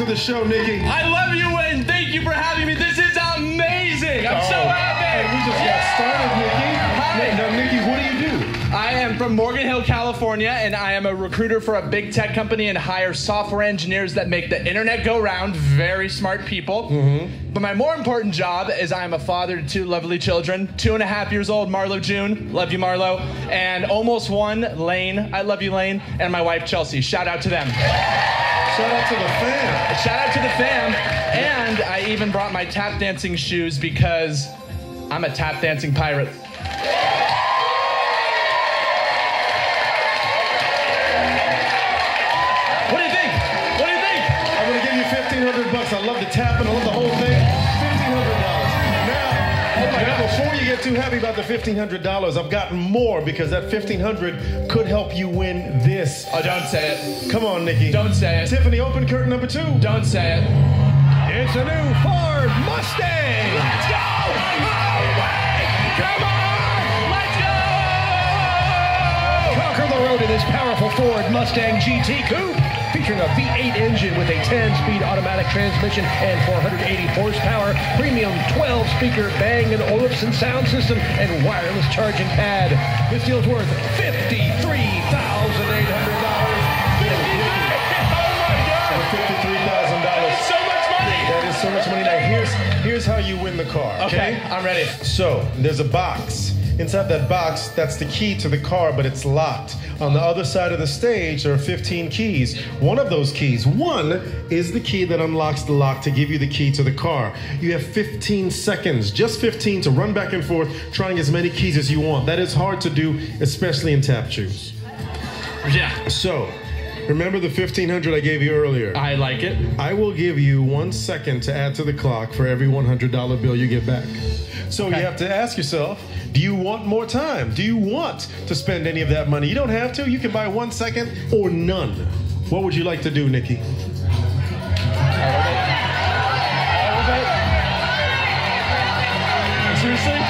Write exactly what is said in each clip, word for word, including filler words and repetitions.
the show, Nikki? I love you, and thank you for having me. This is amazing. I'm oh. so happy. Hey, we just got started, Nikki. Hi. Now, Nikki, what do you do? I am from Morgan Hill, California, and I am a recruiter for a big tech company and hire software engineers that make the internet go round. Very smart people. Mm-hmm. But my more important job is I am a father to two lovely children. Two and a half years old, Marlo June. Love you, Marlo. And almost one, Lane. I love you, Lane. And my wife, Chelsea. Shout out to them. Shout out to the fam. Shout out to the fam. And I even brought my tap dancing shoes because I'm a tap dancing pirate. fifteen hundred bucks. I love the tap and I love the whole thing. fifteen hundred dollars. Now, oh my God, before you get too happy about the fifteen hundred dollars, I've gotten more because that fifteen hundred dollars could help you win this. Oh, don't say it. Come on, Nikki. Don't say it. Tiffany, open curtain number two. Don't say it. It's a new Ford Mustang. Let's go! Oh, wait! Come on! Let's go! Conquer the road in this powerful Ford Mustang G T Coupe. Featuring a V eight engine with a ten-speed automatic transmission and four hundred eighty horsepower, premium twelve-speaker Bang and Olufsen sound system, and wireless charging pad. This deal's worth fifty-three thousand eight hundred dollars. Oh my God! fifty-three thousand dollars. So much money! That is so much money. Now, here's, here's how you win the car, okay? Okay, I'm ready. So, there's a box. Inside that box, that's the key to the car, but it's locked. On the other side of the stage, there are fifteen keys. One of those keys, one is the key that unlocks the lock to give you the key to the car. You have fifteen seconds, just fifteen, to run back and forth, trying as many keys as you want. That is hard to do, especially in tap shoes. Yeah. So, remember the fifteen hundred I gave you earlier? I like it. I will give you one second to add to the clock for every one hundred dollar bill you get back. So okay. You have to ask yourself, do you want more time? Do you want to spend any of that money? You don't have to. You can buy one second or none. What would you like to do, Nikki? Seriously?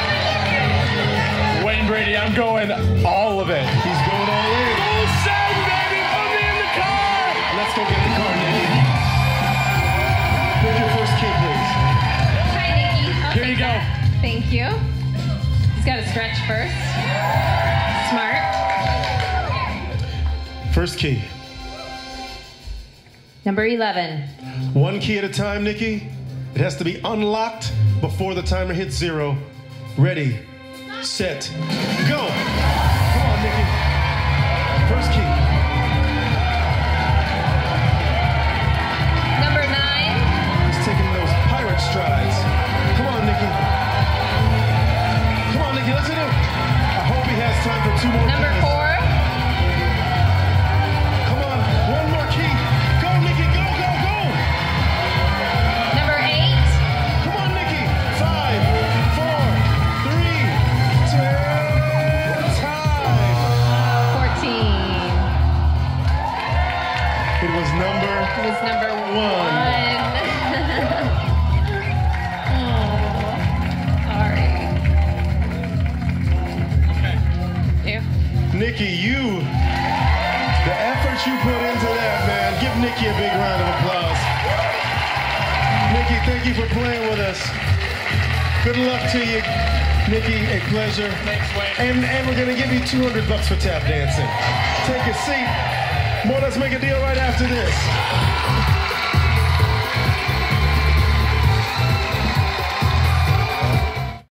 Wayne Brady, I'm going all of it. He's going all in. Full send, baby! Put me in the car! Let's go get the car, Nikki. Here's your first key, please. Hi, Nikki. I'll Here you take go. that. Thank you. He's got to stretch first. Smart. First key. Number eleven. One key at a time, Nikki. It has to be unlocked before the timer hits zero. Ready, set, go. Come on, Nikki. First key. Number nine. He's taking those pirate strides. Come on, Nikki. Come on, Nikki, let's do it. I hope he has time for two more Number keys. four. Come on, one more key. Go, Nikki, go, go, go. Number eight. Come on, Nikki. Five, four, three, two, time. Fourteen. It was number It was number one. one. Nikki, you, the effort you put into that, man. Give Nikki a big round of applause. Nikki, thank you for playing with us. Good luck to you, Nikki. A pleasure. Thanks, Wayne. And, and we're going to give you two hundred bucks for tap dancing. Take a seat. More, let's make a deal right after this.